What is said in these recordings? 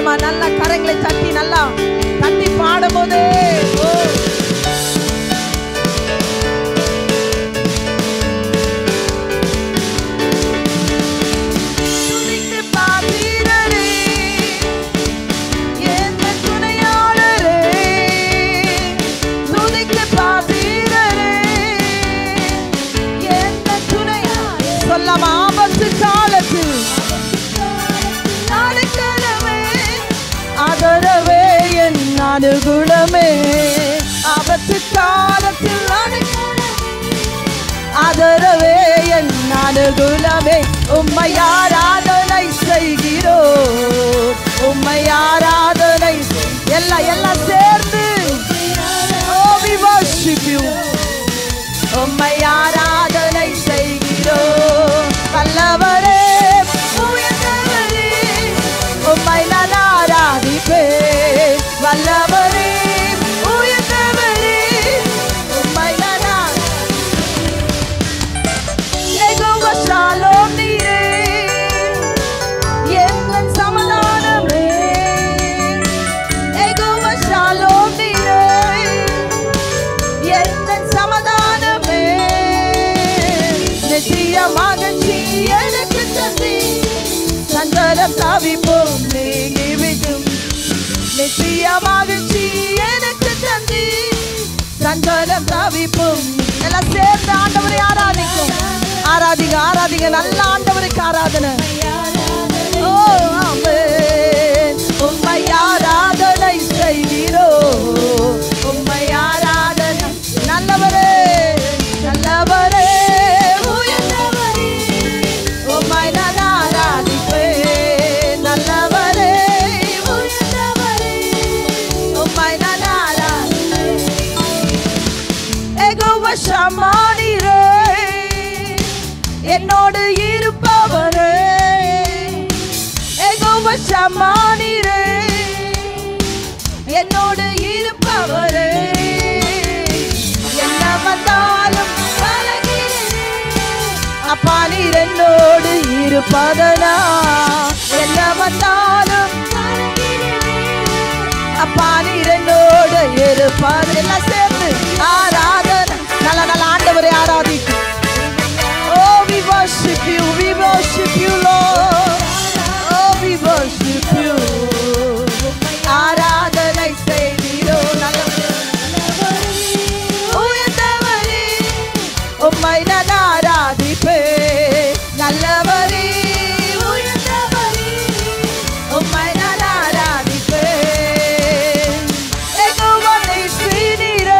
சத்தமா நல்லா கரங்களை தட்டி நல்லா தட்டி பாடும்போது ஆபத்து காலத்தில் ஆதரவே என் அனுகூலமே ஆபத்து காலத்தில் ஆதரவே என் அனுகூலமே உம்மை ஆராதனை செய்கிறோம் உம்மை ஆராதனை எல்லாம் சேர்ந்து Oh we worship you உம்மை ஆராதனை செய்கிறோம் வல்லவரே உயர்ந்தவரே உம்மை நான் ஆராதிப்பேன் வல்லவரே உயர்ந்தவரே உம்மை நான் யெகோவா ஷாலோம் நீரே என் சமாதானமே யெகோவா ஷாலோம் நீரே என் சமாதானமே நித்திய மகிழ்ச்சி எனக்கு தந்தி சங்கடம் தவிப்போம் நீங்கிவிடும் நித்திய மகிழ்ச்சி எனக்கு தந்தி சங்கடம் தவிப்போம் எல்லாம் சேர்ந்து ஆண்டவரை ஆராதிங்க ஆராதிங்க நல்ல ஆண்டவருக்கு ஆராதனை ஓ ஆமென் உம்மை ஆராதனை செய்கிறோம் உம்மை ஆராதனை நல்லவரே நல்லவரே ஷமானிரே என்னோடு இருப்பவரே யெகோவா ஷமானிரே என்னோடு இருப்பவரே என்ன வந்தாலும் அப்பா நீர் என்னோடு இருப்பதனா என்ன வந்தாலும் அப்பா நீர் என்னோடு இருப்பது எல்லாம் சேர்ந்து ஆராதனை நல்ல ஆண்டவரை ஆராதிக்கும் Oh we worship you Lord Oh we worship you ஆராதனை செய்கிறோம் நல்லவரே உயர்ந்தவரே உம்மை நான் ஆராதிப்பேன் நல்லவரே உயர்ந்தவரே உம்மை நான் ஆராதிப்பேன் யெகோவா நீரே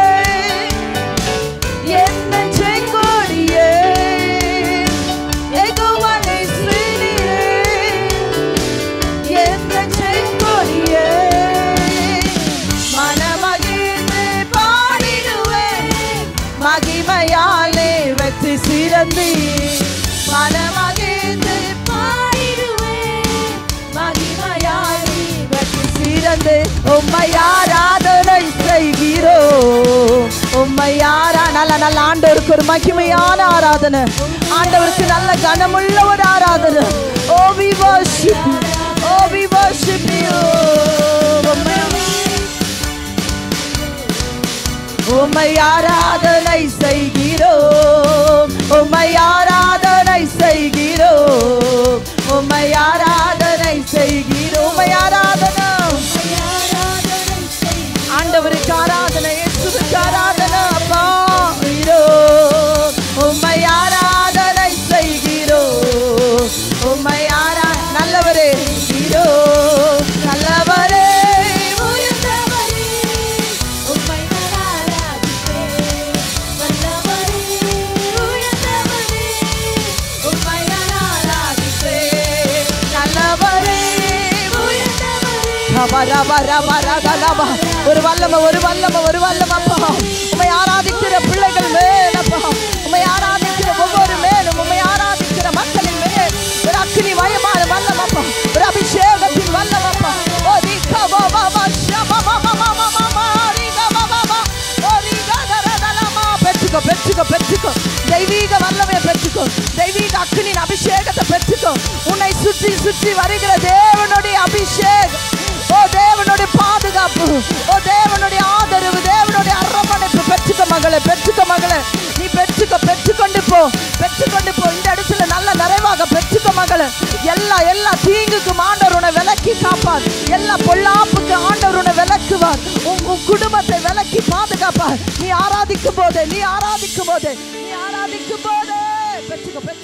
மகிமையாலே வெற்றி சிறந்தி மனமகிழ்ந்து பாடிடுவேன் மகிமையாலே வெற்றி சிறந்து உம்மை ஆராதனை செய்கிறோம் உம்மை நல்ல ஆண்டவருக்கு ஒரு மகிமையான ஆராதனை ஆண்டவருக்கு நல்ல கனமுள்ள ஒரு ஆராதனை Oh we worship you Oh we worship you உம்மை ஆராதனை செய்கிறோம் உம்மை ஆராதனை செய்கிறோம் உம்மை ஆராதனை செய்கிறோம் உம்மை ஆராதனை ஆண்டவருக்கு ஆராதனை இயேசுவுக்கு ஆராதனை அப்பா உம்மை ஆராதனை செய்கிறோம் உம்மை நல்லவரே நல்லவரே ஒரு வல்லமப்பா உம்மை ஆராதிக்கிற பிள்ளைகள் மேலப்பா உம்மை ஆராதிக்கிற ஒவ்வொரு மேலும் உம்மை ஆராதிக்கிற மக்களின் மேல் ஒரு அக்கினி மயமான வல்லமப்பா ஒரு அபிஷேகத்தின் வல்லமப்பா பெற்றுக்கோ தெய்வீக வல்லமையை பெற்றுக்கோ தெய்வீக அக்கினியின் அபிஷேகத்தை பெற்றுக்கோ உன்னை சுற்றி வருகிற தேவனுடைய அபிஷேகம் தீங்குக்கும் ஆண்டவர் உன்னை விலக்கி காப்பார். எல்லா பொல்லாப்புக்கு ஆண்டவர் உன்னை விலக்குவார். உன் குடும்பத்தை விலக்கி பாதுகாப்பார். நீ ஆராதிக்கும் போது பெற்றுக்கோ.